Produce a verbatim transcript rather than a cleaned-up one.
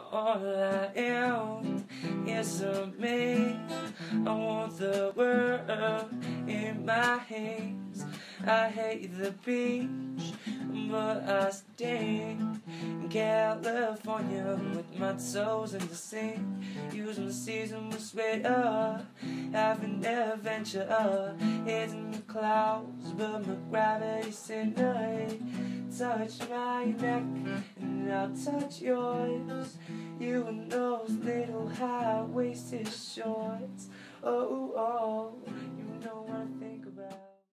All I am is a man. I want the world in my hands. I hate the beach, but I stand in California with my toes in the sand, using the season with sweater, having an adventure, heads in the clouds, but my gravity's tonight. Touch my neck and I'll touch yours, you in those little high-waisted shorts. Oh, oh, you know what I think about.